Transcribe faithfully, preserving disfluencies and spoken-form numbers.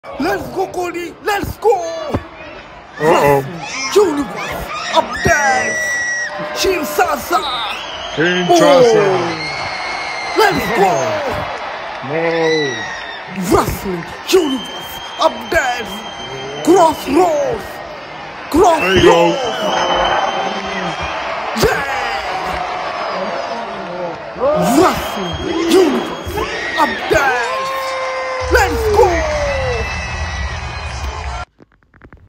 Let's go, Cody. Let's go. Uh-oh. Universe update. Shinsuke. Kinshasa. Let's go. No. Wrestling Universe update. Crossroads. There you go. Crossroads. Yeah. Wrestling Universe update.